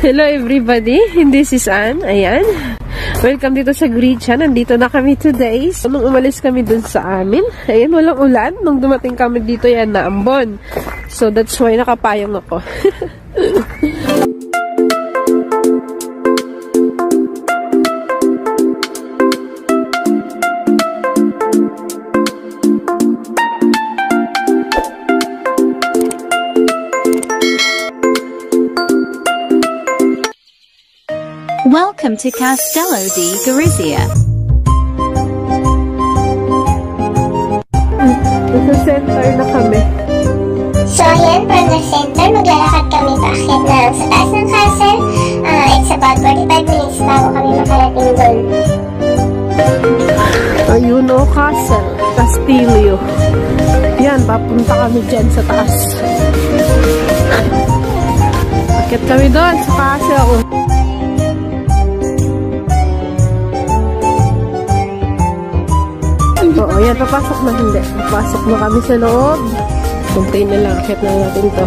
Hello everybody, this is Ann. Ayan. Welcome dito sa Gorizia. Nandito na kami today. So, nung umalis kami dun sa amin, ayan, walang ulan. Nung dumating kami dito, yan, naambon. So, that's why nakapayong ako. Welcome to Castello di Gorizia. Sa center na kami. So, ayan, from the center, maglalakad kami paakyat na sa taas ng castle. It's about 45 minutes bago kami makarating doon. Ayun o, castle. Castillo. Yan, papunta kami dyan sa taas. Akyat kami doon sa castle. Oo, yan, papasok na hindi. Papasok na kami sa loob. Puntay na lang, akit na natin to.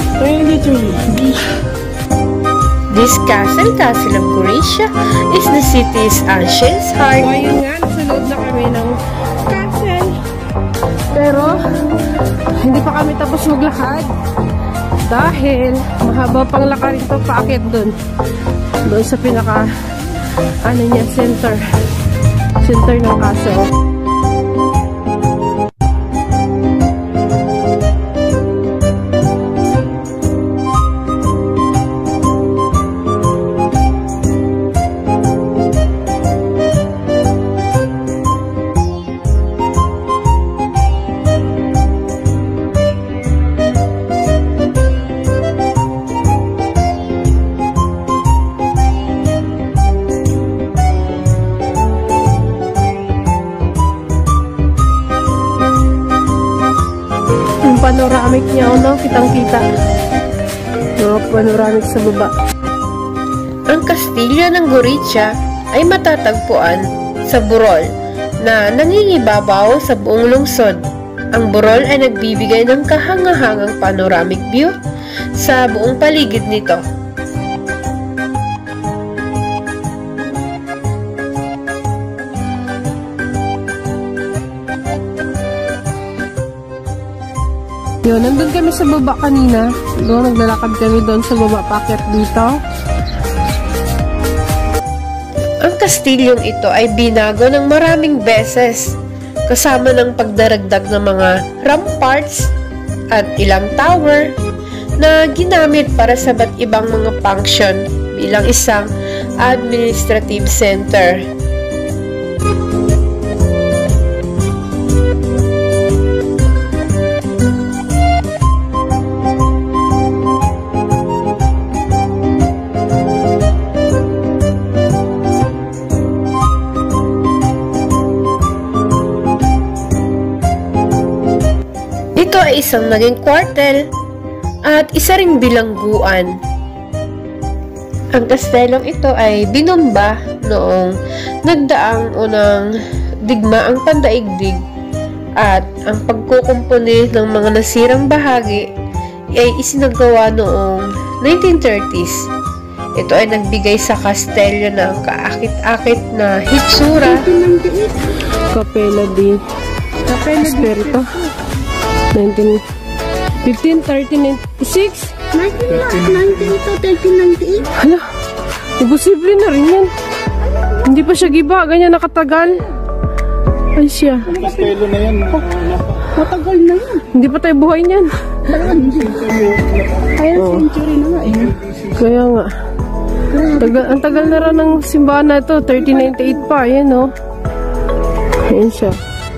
This castle, Castle of Gorizia, is the city's ancient heart. So, ayun nga, nasa loob na kami ng castle. Pero, hindi pa kami tapos maglakad. Dahil, mahaba pang lakarin to, paakit doon. Doon sa pinaka, ano niya, center. Center ng castle. Panoramic niya, no? Kitang-kita. No, panoramic sa baba. Ang kastilyo ng Gorizia ay matatagpuan sa burol na nangingibabaw sa buong lungsod. Ang burol ay nagbibigay ng kahangahangang panoramic view sa buong paligid nito. Yun, nandun kami sa baba kanina. Doon, naglalakad kami doon sa baba, packet dito. Ang kastilyong ito ay binago ng maraming beses, kasama ng pagdaragdag ng mga ramparts at ilang tower na ginamit para sa iba't ibang mga function bilang isang administrative center. Ito ay isang naging kwartel at isa ring bilangguan. Ang kastelong ito ay binomba noong nagdaang unang digmaang pandaigdig at ang pagkukumpuni ng mga nasirang bahagi ay isinagawa noong 1930s. Ito ay nagbigay sa kastelyo ng kaakit-akit na hitsura. Capella di Espirito. 15, 13, 96? 19 to 1398. Hala, imposible na rin yan. Hindi pa siya giba, ganyan nakatagal. Ay siya. Castello na yan. Matagal na yan. Hindi pa tayo buhay niyan. Kaya century na nga eh. Kaya nga. Ang tagal na rin ng simbahan na ito. 1398 pa, yan o. Ayan siya.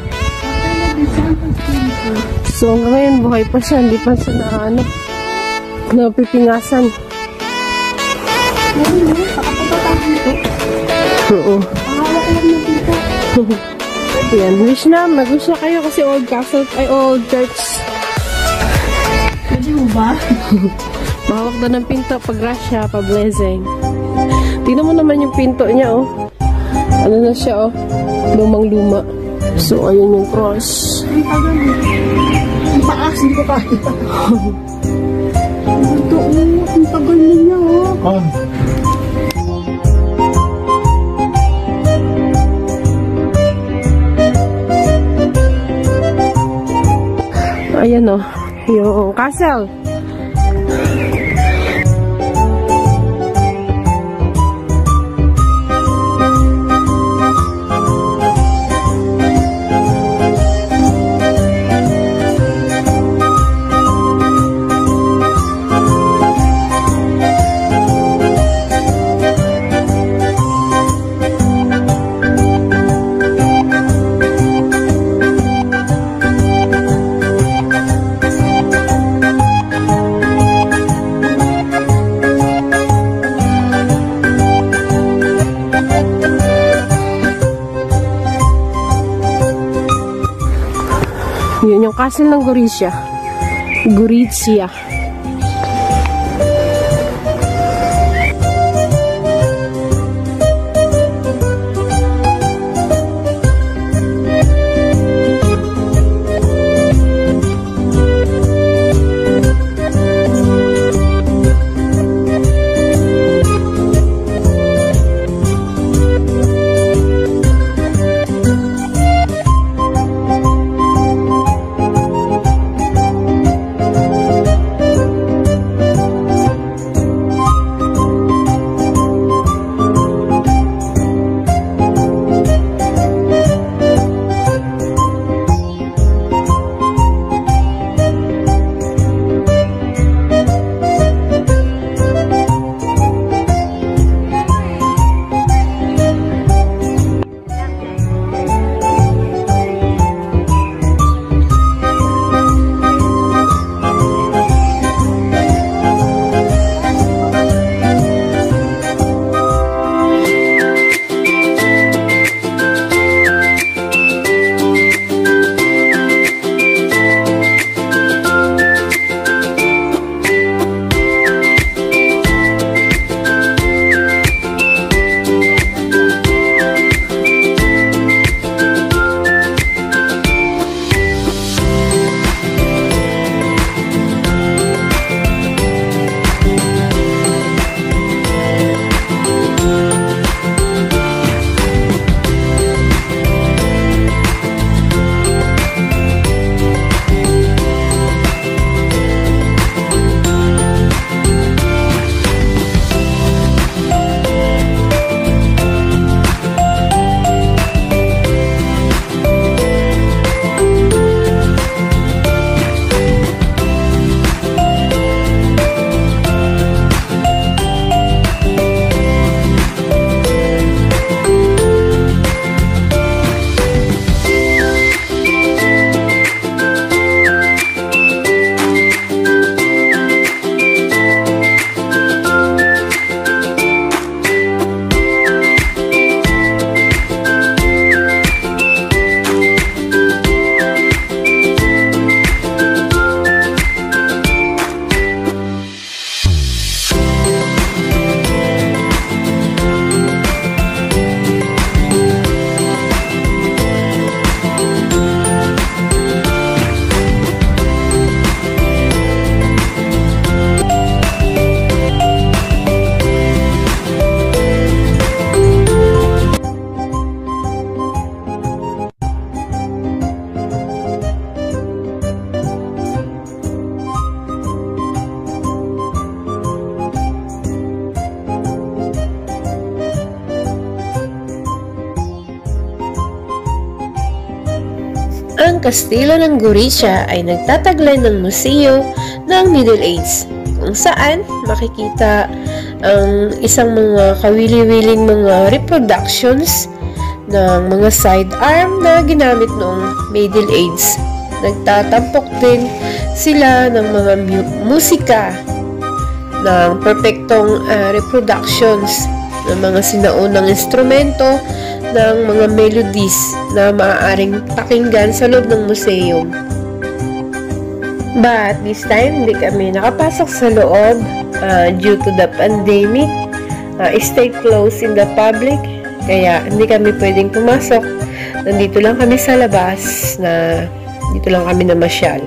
So, hanggang ngayon, buhay pa siya. Hindi pa siya napipingasan. Oo. Yan, wish na. Mag-wish na kayo kasi old castle, ay old church. Pwede mo ba? Mahawak na ng pinto pag grasya, pa-blessing. Tingnan mo naman yung pinto niya, oh. Ano na siya, oh. Lumang-luma. So, ayun yung cross. Ang taas, hindi ko kaya. Ito, ang tagal niya, oh. on. Ayan o, yung castle. Yun yung castle ng Gorizia. Gorizia. Ang kastilo ng Gorizia ay nagtataglay ng museo ng Middle Age, kung saan makikita ang isang mga kawili-wiling mga reproductions ng mga sidearm na ginamit noong Middle Age. Nagtatampok din sila ng mga musika ng perpektong reproductions ng mga sinaunang instrumento ng mga melodies na maaaring pakinggan sa loob ng museum. But this time, hindi kami nakapasok sa loob due to the pandemic. Stay closed in the public, kaya hindi kami pwedeng pumasok. Nandito lang kami sa labas, dito lang kami namasyal.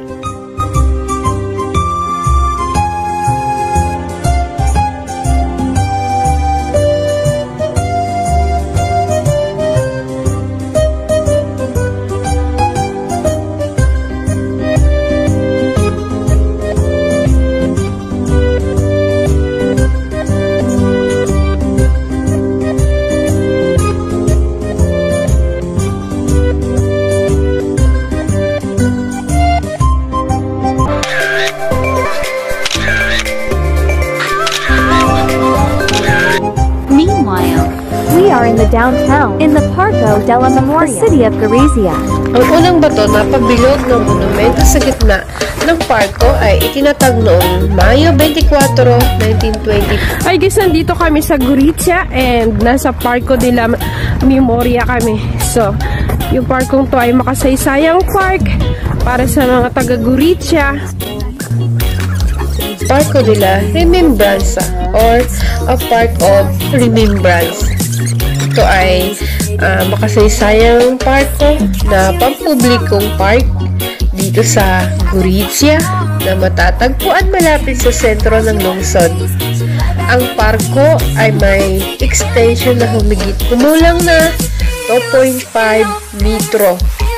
are in the downtown, in the Parco della Memoria, the city of Gorizia. Ang unang bato na pabilog ng monumento sa gitna ng Parco ay itinatag noong Mayo 24, 1920. Ay guys, nandito kami sa Gorizia and nasa Parco della Memoria kami. So, yung parkong to ay makasaysayang park para sa mga taga Gorizia. Parco della Remembransa or a Park of Remembrance. Ito ay makasaysayang parko na pampublikong park dito sa Gorizia na matatagpuan malapit sa sentro ng lungsod. Ang parko ay may extension na humigit kumulang na 2.5 metro.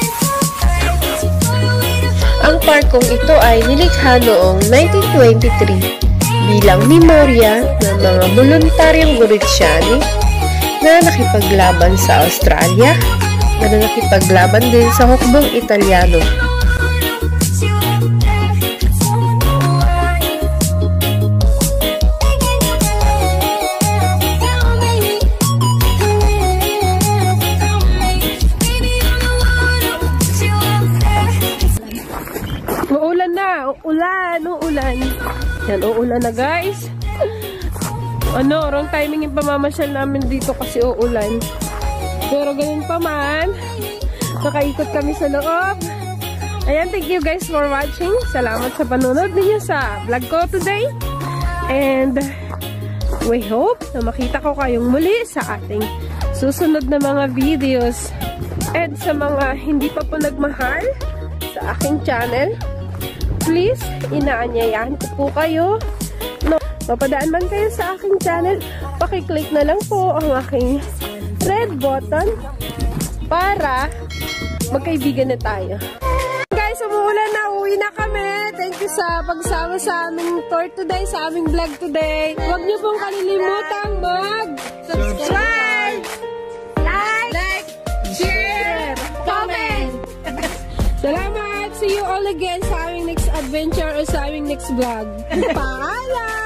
Ang parkong ito ay nilikha noong 1923 bilang memorya ng mga voluntaryong Goriziani na nakipaglaban sa Australia, na nakipaglaban din sa hukbong Italyano. Uulan. Yan, uulan na guys. Wrong timing yung pamamasyal namin dito kasi uulan. Pero ganun pa man, nakaikot kami sa loob. Ayan, thank you guys for watching. Salamat sa panonood ninyo sa vlog ko today. And we hope na makita ko kayong muli sa ating susunod na mga videos. And sa mga hindi pa po nagmahal sa aking channel, please, inaanyayahan ko po kayo. Mapadaan man kayo sa aking channel, pakiclick na lang po ang aking red button para magkaibigan na tayo. Guys, umuulan na, uwi na kami. Thank you sa pagsama sa aming tour today, sa aming vlog today. Huwag niyo pong kalilimutan mag-subscribe, like, share, comment. Salamat! See you all again sa aming next adventure o sa aming next vlog. Paalam!